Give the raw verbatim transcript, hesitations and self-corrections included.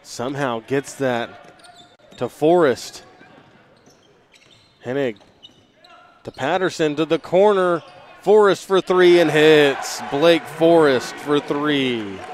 Somehow gets that to Forrest. Hennig to Patterson to the corner. Forrest for three and hits. Blake Forrest for three.